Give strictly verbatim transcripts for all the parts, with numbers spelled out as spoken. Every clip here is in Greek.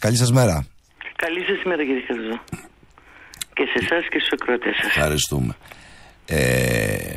Καλή σας μέρα. Καλή σας μέρα, κύριε Χαριζό. Και σε εσάς και στους ακροατές σας. Ευχαριστούμε. Ε,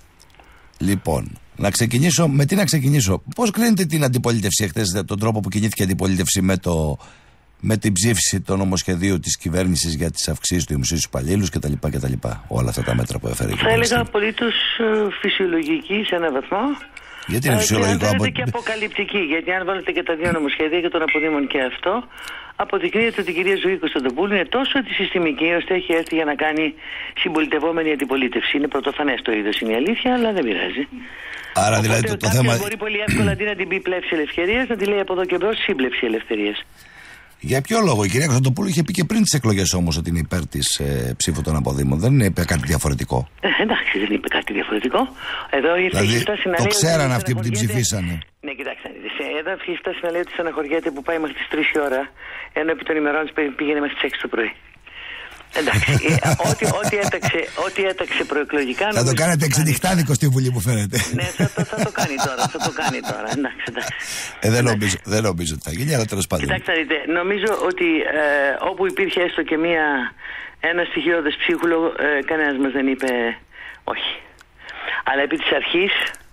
λοιπόν, να ξεκινήσω. Με τι να ξεκινήσω? Πώς κρίνετε την αντιπολίτευση εχθές, τον τρόπο που κινήθηκε η αντιπολίτευση με, το, με την ψήφιση του νομοσχεδίου της κυβέρνησης για τις αυξήσεις του δημοσίου υπαλλήλους κτλ, κτλ? Όλα αυτά τα μέτρα που έφερε η Θα έλεγα απολύτως φυσιολογική σε έναν βαθμό. Γιατί είναι φυσιολογικό? Από... και αποκαλυπτική, γιατί αν βάλετε και τα δύο νομοσχέδια και των αποδήμων και αυτό, αποδεικνύεται ότι η κυρία Ζωή Κωνσταντοπούλου είναι τόσο αντισυστημική, ώστε έχει έρθει για να κάνει συμπολιτευόμενη αντιπολίτευση. Είναι πρωτοφανές το είδος, είναι η αλήθεια, αλλά δεν πειράζει. Άρα δηλαδή το, το θέμα. Μπορεί πολύ εύκολα αντί να την πει πλεύση ελευθερίας, να τη λέει από εδώ και μπρος σύμπλευση ελευθερίας. Για ποιο λόγο? Η κυρία Κωνσταντοπούλου είχε πει και πριν τις εκλογές όμως ότι είναι υπέρ της ε, ψήφου των αποδήμων. Δεν είπε κάτι διαφορετικό. Ε, εντάξει, δεν είπε κάτι διαφορετικό. Εδώ ήρθε δηλαδή, η φτάση να το λέει. ξέραν αυτοί που την ψηφίσανε. Ναι, κοιτάξτε. Εδώ ήρθε η φτάση να λέει ότι στεναχωριέται που πάει μέχρι τις τρεις η ώρα, ενώ επί των ημερών πήγαινε μέχρι τις έξι το πρωί. Εντάξει, ό,τι, ό,τι, έταξε, ό,τι έταξε προεκλογικά. Θα το κάνετε εξενυχτάδικο στη Βουλή, μου φαίνεται. Ναι, θα το, θα το κάνει τώρα. Θα το κάνει τώρα. Εντάξει, εντάξει. Ε, δεν, νομίζω, δεν νομίζω ότι θα γίνει, αλλά τέλος πάντων. Κοιτάξτε, δείτε, νομίζω ότι ε, όπου υπήρχε έστω και μία, ένα στοιχειώδες ψίχουλο, ε, κανένας μας δεν είπε όχι. Αλλά επί της αρχής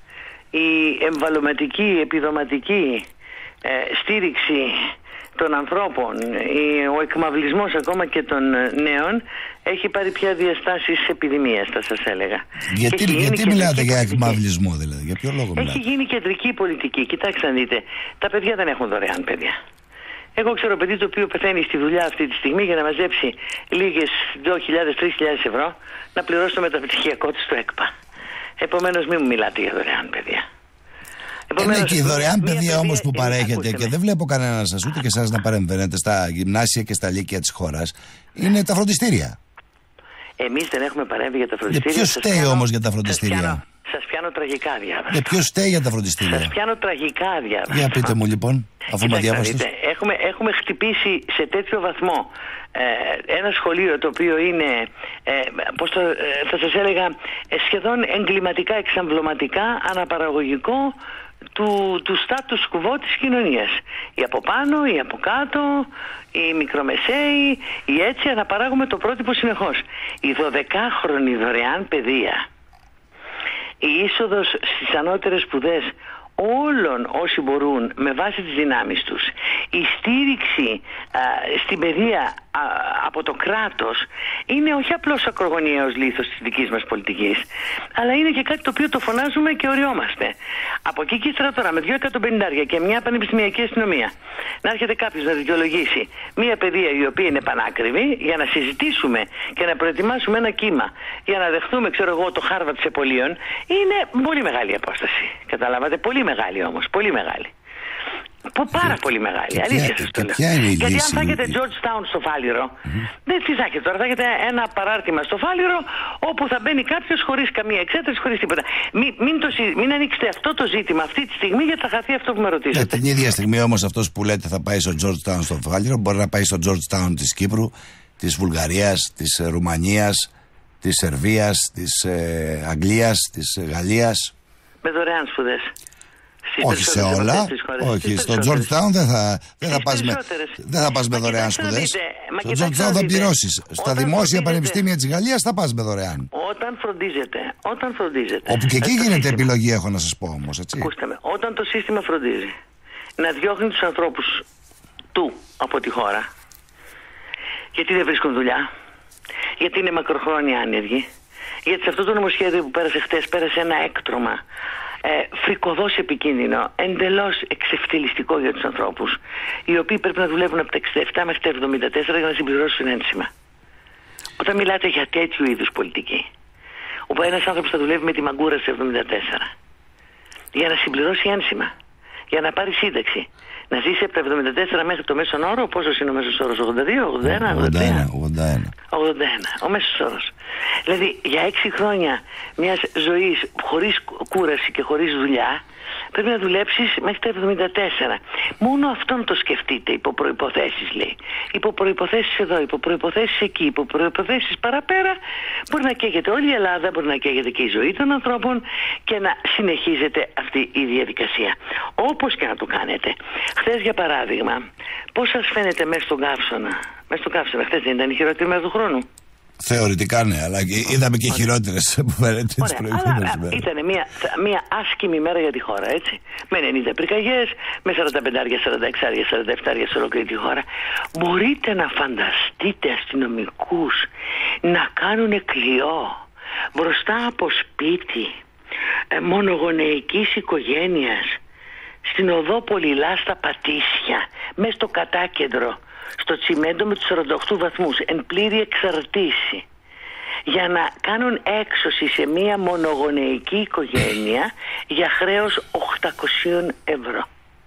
η εμβαλωματική, επιδοματική ε, στήριξη των ανθρώπων, ο εκμαυλισμός ακόμα και των νέων έχει πάρει πια διαστάσεις επιδημίας, θα σας έλεγα. Γιατί, γιατί μιλάτε για εκμαυλισμό, δηλαδή, για ποιο λόγο μιλάτε? Έχει γίνει κεντρική πολιτική. Κοιτάξτε να δείτε, τα παιδιά δεν έχουν δωρεάν παιδιά. Εγώ ξέρω παιδί το οποίο πεθαίνει στη δουλειά αυτή τη στιγμή για να μαζέψει λίγες δύο χιλιάδες με τρεις χιλιάδες ευρώ να πληρώσει το μεταπτυχιακό της στο ΕΚΠΑ. Επομένως μην μου μιλάτε για δωρεάν παιδιά. Είναι και η δωρεάν παιδεία όμως που παρέχεται και δεν βλέπω κανέναν σας ούτε και εσάς να παρεμβαίνετε στα γυμνάσια και στα λύκεια της χώρας, είναι τα φροντιστήρια. Εμείς δεν έχουμε παρέμβει για τα φροντιστήρια. Ποιος φταίει όμως για τα φροντιστήρια? Σας πιάνω, σας πιάνω τραγικά διάβαστα. Ποιος φταίει για τα φροντιστήρια? Σας πιάνω τραγικά διάβαστα. Για πείτε μου λοιπόν, αφού με διάβαστες. Έχουμε, έχουμε χτυπήσει σε τέτοιο βαθμό ε, ένα σχολείο το οποίο είναι, ε, πώς το, ε, θα σας έλεγα, ε, σχεδόν εγκληματικά, εξαμβλωματικά, αναπαραγωγικό του, του status quo της κοινωνίας. Οι από πάνω, οι από κάτω, οι μικρομεσαίοι, οι έτσι αναπαράγουμε το πρότυπο συνεχώς. Η δωδεκάχρονη δωρεάν παιδεία, η είσοδος στις ανώτερες σπουδές όλων όσοι μπορούν με βάση τις δυνάμεις τους, η στήριξη α, στην παιδεία α, από το κράτος είναι όχι απλώς ακρογωνιαίος λίθος της δικής μας πολιτικής, αλλά είναι και κάτι το οποίο το φωνάζουμε και οριόμαστε. Από εκεί και ύστερα τώρα με δύο εκατομμυρία και μια πανεπιστημιακή αστυνομία να έρχεται κάποιος να δικαιολογήσει μια παιδεία η οποία είναι πανάκριβη για να συζητήσουμε και να προετοιμάσουμε ένα κύμα για να δεχτούμε, ξέρω εγώ, το Χάρβαρτ της Επολίων, είναι πολύ μεγάλη απόσταση. Καταλάβατε, πολύ μεγάλη όμως, πολύ μεγάλη. Που πάρα πολύ μεγάλη, αλήθεια σας το λέω. Γιατί αν θα έχετε Georgetown στο Φάληρο, mm-hmm. δεν τι θα έχετε τώρα, θα έχετε ένα παράρτημα στο Φάληρο όπου θα μπαίνει κάποιος χωρίς καμία εξέταση, χωρίς τίποτα. Μην, μην, το, μην ανοίξετε αυτό το ζήτημα αυτή τη στιγμή, γιατί θα χαθεί αυτό που με ρωτήσατε. Ε, την ίδια στιγμή όμως αυτός που λέτε θα πάει στο Georgetown στο Φάληρο μπορεί να πάει στο Georgetown της Κύπρου, της Βουλγαρίας, της Ρουμανίας, της Σερβίας, της ε, Αγγλίας, της Γαλλίας. Με δωρεάν σπουδές. Όχι σε όλα. Όχι, στο Georgetown δεν θα, δεν θα πας με, δεν θα πας με δωρεάν σπουδές. Στο Georgetown θα πληρώσεις. Στα δημόσια πανεπιστήμια της Γαλλίας θα πας με δωρεάν. Όταν φροντίζετε, όταν φροντίζετε. Όπου και εκεί γίνεται επιλογή, έχω να σας πω όμως, έτσι. Ακούστε με, όταν το σύστημα φροντίζει να διώχνει τους ανθρώπους του από τη χώρα, γιατί δεν βρίσκουν δουλειά, γιατί είναι μακροχρόνια άνεργοι, γιατί σε αυτό το νομοσχέδιο που πέρασε χτες πέρασε ένα έκτρωμα ε, φρικοδός επικίνδυνο, εντελώς εξευτελιστικό για τους ανθρώπους, οι οποίοι πρέπει να δουλεύουν από τα εξήντα επτά μέχρι τα εβδομήντα τέσσερα για να συμπληρώσουν ένσημα. Όταν μιλάτε για τέτοιου είδους πολιτική, όπου ένας άνθρωπος θα δουλεύει με τη μαγκούρα σε εβδομήντα τέσσερα για να συμπληρώσει ένσημα, για να πάρει σύνταξη, να ζήσει από τα εβδομήντα τέσσερα μέχρι το μέσον όρο, πόσος είναι ο μέσος όρος, ογδόντα δύο, ογδόντα ένα, ογδόντα ένα, ογδόντα ένα. ογδόντα ένα, ο μέσος όρος. Δηλαδή για έξι χρόνια μιας ζωής χωρίς κούραση και χωρίς δουλειά Πρέπει να δουλέψεις μέχρι τα εβδομήντα τέσσερα. Μόνο αυτόν το σκεφτείτε, υπό προϋποθέσεις λέει. Υπό προϋποθέσεις εδώ, υπό προϋποθέσεις εκεί, υπό προϋποθέσεις παραπέρα. Μπορεί να καίγεται όλη η Ελλάδα, μπορεί να καίγεται και η ζωή των ανθρώπων και να συνεχίζεται αυτή η διαδικασία. Όπως και να το κάνετε. Χθες για παράδειγμα, πώς σας φαίνεται μέσα στον καύσωνα? Μέσα στον καύσωνα, χθες δεν ήταν η χειρότερη μέρα του χρόνου? Θεωρητικά ναι, αλλά είδαμε και χειρότερες που φαίνεται τις προηγούμενες μέρες. Ήταν μια, μια άσκημη μέρα για τη χώρα, έτσι. Με ενενήντα πυρκαγιές, με σαράντα πέντε, σαράντα έξι, σαράντα επτά σε ολόκληρη τη χώρα. Μπορείτε να φανταστείτε αστυνομικούς να κάνουν κλειό μπροστά από σπίτι ε, μονογονεϊκής οικογένειας στην οδό Πολυλά στα Πατήσια, μέσα στο κατάκεντρο, στο τσιμέντο με τους σαράντα οκτώ βαθμούς, εν πλήρη εξαρτήση, για να κάνουν έξωση σε μία μονογονεϊκή οικογένεια για χρέος οκτακόσια ευρώ.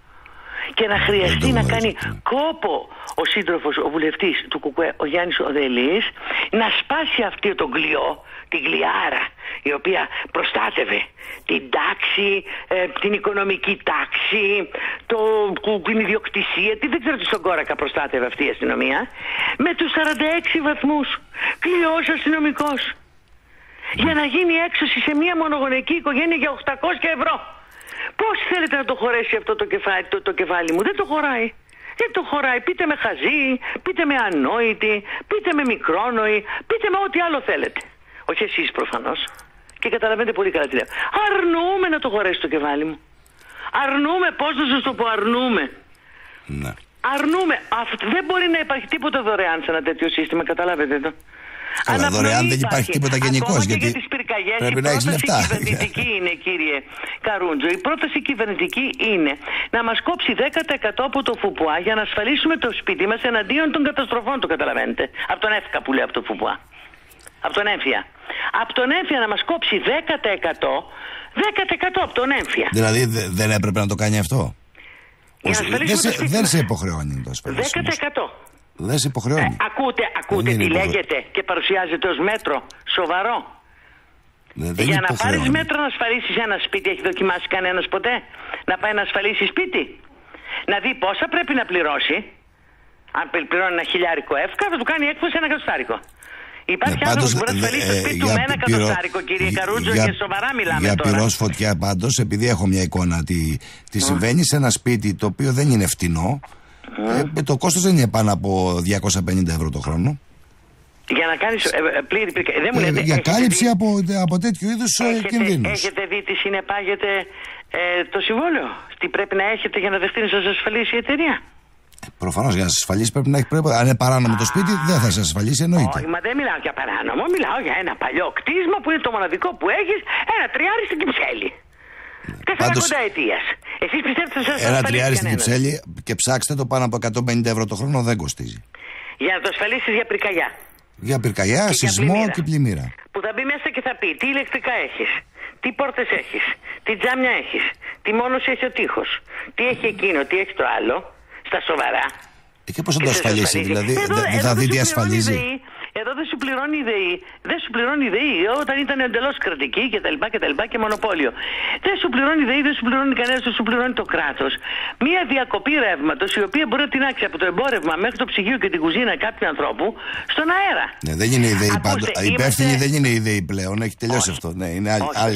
Και να χρειαστεί να κάνει κόπο ο σύντροφος, ο βουλευτής του ΚΚΕ, ο Γιάννης Οδελής, να σπάσει αυτή τον κλειό, την κλειάρα, η οποία προστάτευε την τάξη, ε, την οικονομική τάξη, το, την ιδιοκτησία, τι δεν ξέρω τι στον κόρακα προστάτευε αυτή η αστυνομία, με τους σαράντα έξι βαθμούς, κλειός αστυνομικός, για να γίνει έξωση σε μια μονογονεϊκή οικογένεια για οκτακόσια ευρώ. Πώς θέλετε να το χωρέσει αυτό το κεφάλι, το, το κεφάλι μου? Δεν το χωράει. Δεν το χωράει. Πείτε με χαζή, πείτε με ανόητη, πείτε με μικρόνοη, πείτε με ό,τι άλλο θέλετε. Όχι εσείς προφανώς. Και καταλαβαίνετε πολύ καλά τι λέω. Αρνούμε να το χωρέσει το κεφάλι μου. Αρνούμε, πώς να σας το πω, αρνούμε. Ναι. Αρνούμε. Αυτό, δεν μπορεί να υπάρχει τίποτα δωρεάν σε ένα τέτοιο σύστημα, καταλάβετε το. Αλλά δωρεάν δεν υπάρχει τίποτα γενικώς. Γιατί για τις πυρκαγιές, πρέπει να έχεις λεφτά. Η πρόταση κυβερνητική είναι, κύριε Καρούντζο, η πρόταση κυβερνητική είναι να μας κόψει δέκα τοις εκατό από το ΦΟΠΟΑ για να ασφαλίσουμε το σπίτι μας εναντίον των καταστροφών, το καταλαβαίνετε. Από τον ΕΦΚΑ που λέει από το ΦΟΠΟΑ. Από τον έμφυα. Από τον έμφυα να μας κόψει δέκα τοις εκατό, δέκα τοις εκατό από τον έμφυα. Δηλαδή δεν έπρεπε να το κάνει αυτό? Για να δεν, σε, δεν σε υποχρεώνει να το ασφαλίσει. δέκα τοις εκατό. Δεν σε υποχρεώνει. Ε, ακούτε, ακούτε τι υποχρεώ... λέγεται και παρουσιάζεται ως μέτρο σοβαρό. Δεν, δεν Για να πάρεις μέτρο να ασφαλίσεις ένα σπίτι, έχει δοκιμάσει κανένας ποτέ να πάει να ασφαλίσει σπίτι? Να δει πόσα πρέπει να πληρώσει. Αν πληρώνει ένα χιλιάρικο εύκα, θα του κάνει έκπτωση ένα εκατοστάρικο. Υπάρχει ναι, άνθρωπος που μπορεί να ασφαλίσει το σπίτι του με ένα εκατοστάρικο, κύριε Καρούντζο, για, και σοβαρά μιλάμε για τώρα. Για πυρός φωτιά πάντως, επειδή έχω μια εικόνα τι, τι mm. συμβαίνει σε ένα σπίτι το οποίο δεν είναι φτηνό. Mm. Ε, το κόστος δεν είναι πάνω από διακόσια πενήντα ευρώ το χρόνο. Για να κάνεις ε, πλήρη πυρκαγιά. Ε, για κάλυψη δει... από, από τέτοιου είδους έχετε, κινδύνους. Έχετε δει τι συνεπάγεται ε, το συμβόλαιο? Τι πρέπει να έχετε για να δεχτεί να σας ασφαλίσει η εταιρεία? Προφανώς για να σας ασφαλίσει πρέπει να έχει πρέπει. Αν είναι παράνομο το σπίτι, δεν θα σας ασφαλίσει, εννοείται. Όχι, μα δεν μιλάω για παράνομο, μιλάω για ένα παλιό κτίσμα που είναι το μοναδικό που έχεις, ένα τριάρι στην Κυψέλη. Τεσσαράκοντα ετίας. Εσείς πιστεύετε ότι σας ασφαλίσει? Ένα τριάρι στην Κυψέλη και ψάξτε το, πάνω από εκατόν πενήντα ευρώ το χρόνο δεν κοστίζει. Για να το ασφαλίσεις για πυρκαγιά. Για πυρκαγιά, και σεισμό και πλημμύρα. Που θα μπει μέσα και θα πει τι ηλεκτρικά έχεις, τι πόρτες έχεις, τι τζάμια έχεις, τι μόνος έχει ο τοίχος, τι έχει εκείνο, τι έχει το άλλο, στα σοβαρά. Ε, και πώς θα το ασφαλίσει, δηλαδή, δεν θα δει τι ασφαλίζει? Εδώ δεν σου πληρώνει η ΔΕΗ. Δεν σου πληρώνει η ΔΕΗ όταν ήταν εντελώς κρατική κτλ. Και, και, και μονοπόλιο. Δεν σου πληρώνει η ΔΕΗ, δεν σου πληρώνει κανένας, δεν σου πληρώνει το κράτος. Μία διακοπή ρεύματος η οποία μπορεί να την άξει από το εμπόρευμα μέχρι το ψυγείο και την κουζίνα κάποιου ανθρώπου στον αέρα. Ναι, δεν είναι η ΔΕΗ πάντως. Η υπεύθυνη δεν είναι η ΔΕΗ πλέον. Έχει τελειώσει όχι. αυτό. Ναι, είναι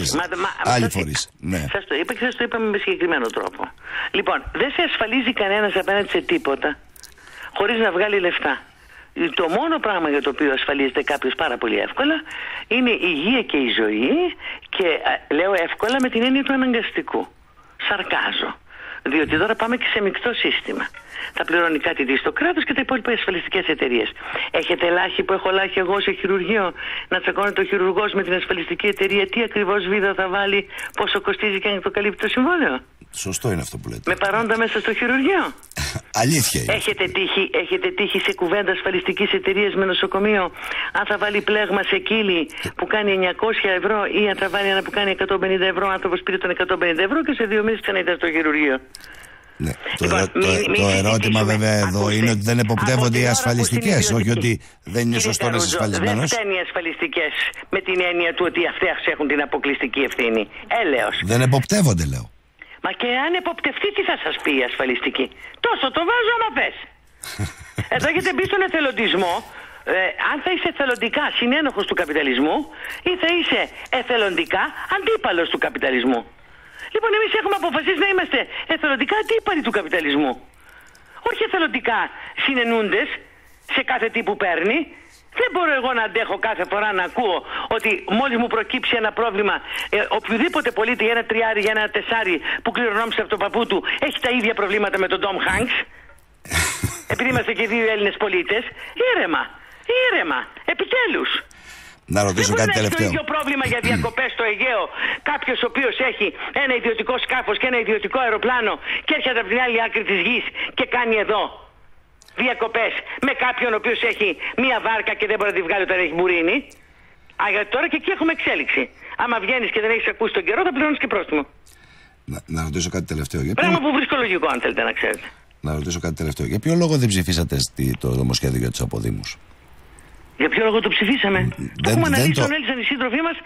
άλλοι φορείς. Ναι. Σας το είπα και σας το είπαμε με συγκεκριμένο τρόπο. Λοιπόν, δεν σε ασφαλίζει κανένας απέναντι σε τίποτα χωρίς να βγάλει λεφτά. Το μόνο πράγμα για το οποίο ασφαλίζεται κάποιος πάρα πολύ εύκολα είναι η υγεία και η ζωή, και α, λέω εύκολα με την έννοια του αναγκαστικού. Σαρκάζω. Διότι τώρα πάμε και σε μεικτό σύστημα. Θα πληρώνει κάτι δι στο κράτος και τα υπόλοιπα ασφαλιστικές εταιρείες. Έχετε λάχη που έχω λάχη εγώ σε χειρουργείο, να τσακώνεται ο χειρουργός με την ασφαλιστική εταιρεία τι ακριβώς βίδα θα βάλει, πόσο κοστίζει και αν το καλύπτει το συμβόλαιο? Σωστό είναι αυτό που λέτε. Με παρόντα μέσα στο χειρουργείο. Αλήθεια είναι. Έχετε τύχει, έχετε τύχει σε κουβέντα ασφαλιστικής εταιρείας με νοσοκομείο αν θα βάλει πλέγμα σε κύλι που κάνει εννιακόσια ευρώ ή αν θα βάλει ένα που κάνει εκατόν πενήντα ευρώ, ο άνθρωπος πήρε τον εκατόν πενήντα ευρώ και σε δύο μήνες ξανά ήταν στο χειρουργείο. Ναι. Το, λοιπόν, ερώ, μη, το, μη, το μη ερώτημα βέβαια εδώ ακούστε, είναι ότι δεν εποπτεύονται οι ασφαλιστικές, όχι ότι δεν είναι σωστό να είσαι ασφαλισμένος. Δεν φταίνουν οι ασφαλιστικές με την έννοια του ότι αυτές έχουν την αποκλειστική ευθύνη. Έλεος. Δεν εποπτεύονται, λέω. Μα και αν εποπτευτεί, τι θα σας πει η ασφαλιστική? Τόσο το βάζω άμα πες. Εδώ έχετε μπει στον εθελοντισμό. Ε, αν θα είσαι εθελοντικά συνένοχος του καπιταλισμού ή θα είσαι εθελοντικά αντίπαλος του καπιταλισμού. Λοιπόν, εμείς έχουμε αποφασίσει να είμαστε εθελοντικά αντίπαλοι του καπιταλισμού. Όχι εθελοντικά συνενούντες σε κάθε τι που παίρνει. Δεν μπορώ εγώ να αντέχω κάθε φορά να ακούω ότι μόλις μου προκύψει ένα πρόβλημα, ε, οποιοδήποτε πολίτη για ένα τριάρι, για ένα τεσάρι που κληρονόμησε από τον παππού του έχει τα ίδια προβλήματα με τον Τόμ Χάνκς. Επειδή είμαστε και δύο Έλληνες πολίτες. Ήρεμα, ήρεμα, επιτέλους. Να ρωτήσω κάτι τελευταίο. Δεν μπορεί να έχει το ίδιο πρόβλημα για διακοπές στο Αιγαίο κάποιος ο οποίος έχει ένα ιδιωτικό σκάφος και ένα ιδιωτικό αεροπλάνο και έρχεται από την άλλη άκρη της γης και κάνει εδώ διακοπές με κάποιον ο οποίος έχει μία βάρκα και δεν μπορεί να τη βγάλει όταν έχει μπουρίνι. Α, γιατί τώρα και εκεί έχουμε εξέλιξη. Άμα βγαίνεις και δεν έχεις ακούσει τον καιρό, θα πληρώνεις και πρόστιμο. Να, να ρωτήσω κάτι τελευταίο. Για Πράγμα ποιο... που βρίσκω λογικό, αν θέλετε να ξέρετε. Να ρωτήσω κάτι τελευταίο. Για ποιο λόγο δεν ψηφίσατε στη, το νομοσχέδιο για τους αποδήμους? Για ποιο λόγο το ψηφίσαμε? Δεν, το έχουμε αναλύσει, το... τον έλυσαν οι σύντροφοί μας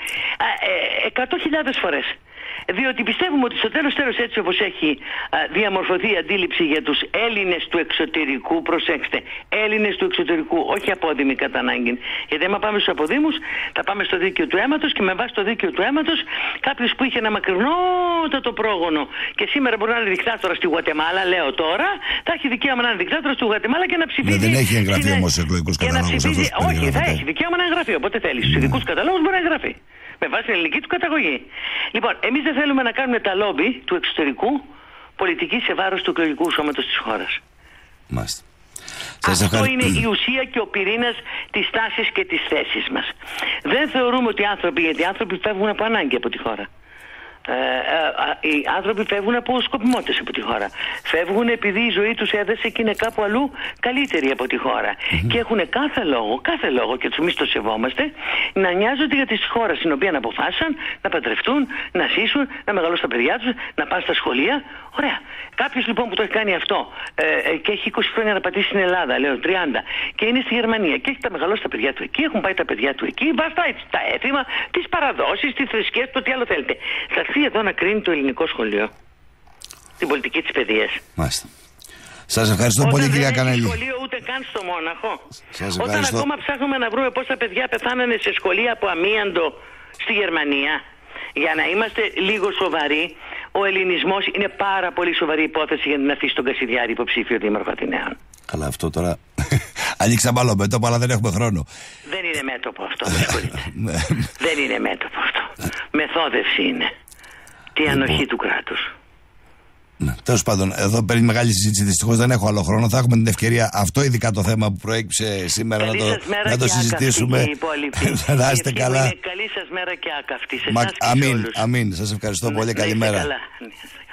εκατό χιλιάδες φορές. Διότι πιστεύουμε ότι στο τέλος τέλος, έτσι όπως έχει α, διαμορφωθεί η αντίληψη για τους Έλληνες του εξωτερικού, προσέξτε, Έλληνες του εξωτερικού, όχι απόδημοι κατά ανάγκη. Γιατί άμα πάμε στους αποδήμους, θα πάμε στο δίκαιο του αίματος και με βάση το δίκαιο του αίματος, κάποιος που είχε ένα μακρινότατο πρόγονο και σήμερα μπορεί να είναι δικτάτορας στη Γουατεμάλα, λέω τώρα, θα έχει δικαίωμα να είναι δικτάτορας στη Γουατεμάλα και να ψηφίζει. Ναι, δεν έχει εγγραφεί όμως στους εκλογικούς καταλόγους αυτός που όχι, θα έχει δικαίωμα να εγγραφεί. Οπότε θέλει. Στους ειδικούς καταλόγους μπορεί να εγγραφεί. Με βάση την ελληνική του καταγωγή. Λοιπόν, εμείς δεν θέλουμε να κάνουμε τα λόμπι του εξωτερικού πολιτική σε βάρος του εκλογικού σώματος της χώρας. Μάλιστα. Αυτό ευχαρι... είναι η ουσία και ο πυρήνας της τάσης και της θέσης μας. Δεν θεωρούμε ότι οι άνθρωποι, γιατί οι άνθρωποι φεύγουν από ανάγκη από τη χώρα. Ε, ε, οι άνθρωποι φεύγουν από σκοπιμότητες από τη χώρα. Φεύγουν επειδή η ζωή τους έδεσε και είναι κάπου αλλού καλύτερη από τη χώρα. Mm-hmm. Και έχουν κάθε λόγο, κάθε λόγο, και τους εμείς το σεβόμαστε, να νοιάζονται για τη χώρα στην οποία αποφάσισαν να παντρευτούν, να ζήσουν, να μεγαλώσουν τα παιδιά τους, να πάνε στα σχολεία. Ωραία. Κάποιος λοιπόν που το έχει κάνει αυτό ε, ε, και έχει είκοσι χρόνια να πατήσει στην Ελλάδα, λέω τριάντα, και είναι στη Γερμανία και έχει τα μεγαλώσει τα παιδιά του εκεί, έχουν πάει τα παιδιά του εκεί, βαστάει τα έθιμα, τις παραδόσεις, τις θρησκείες, το τι άλλο θέλετε. Θα έρθει εδώ να κρίνει το ελληνικό σχολείο την πολιτική της παιδείας. Μάλιστα. Σας ευχαριστώ πολύ, κυρία Κανέλη. Δεν έχει σχολείο ούτε καν στο Μόναχο. Σας Όταν ευχαριστώ. ακόμα ψάχνουμε να βρούμε πόσα παιδιά πεθάνανε σε σχολεία από αμίαντο στη Γερμανία, για να είμαστε λίγο σοβαροί, ο ελληνισμός είναι πάρα πολύ σοβαρή υπόθεση για να αφήσει τον Κασιδιάρη υποψήφιο δήμαρχο Αθηναίων. Καλά, αυτό τώρα. Ανοίξαμε άλλο μέτωπο, αλλά δεν έχουμε χρόνο. Δεν είναι μέτωπο αυτό, με συγχωρείτε. Δεν είναι μέτωπο αυτό. Μεθόδευση είναι. Τι ανοχή του κράτους. Ναι, τέλος πάντων, εδώ παίρνει μεγάλη συζήτηση. Δυστυχώς δεν έχω άλλο χρόνο. Θα έχουμε την ευκαιρία αυτό, ειδικά το θέμα που προέκυψε σήμερα, να το, να το συζητήσουμε. Να είστε καλά. Καλή σας μέρα και άκαυτη. Σε Μα, εσάς και αμήν, σε όλους. αμήν. Σας ευχαριστώ Ναι, πολύ. ναι, Καλημέρα. καλά.